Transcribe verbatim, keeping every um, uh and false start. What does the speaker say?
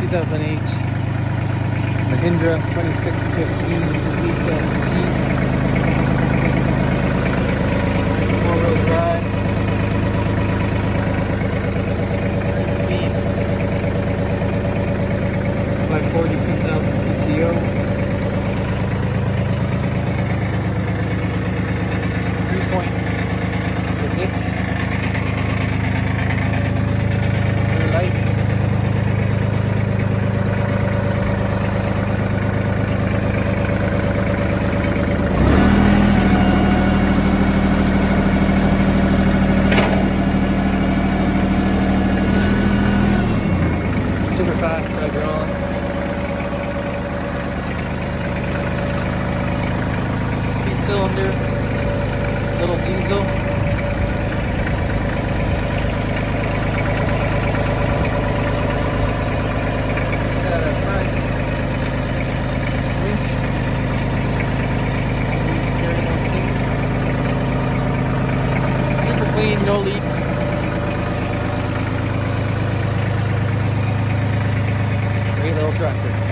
thousand eight Mahindra twenty-six fifteen Diesel T. Four-wheel drive. Speed. five forty-two thousand P C O. Three-point six. Rear light. Super fast, driver on. Eight cylinder, little diesel. Got a front winch. Super clean, no leaks. Great little tractor.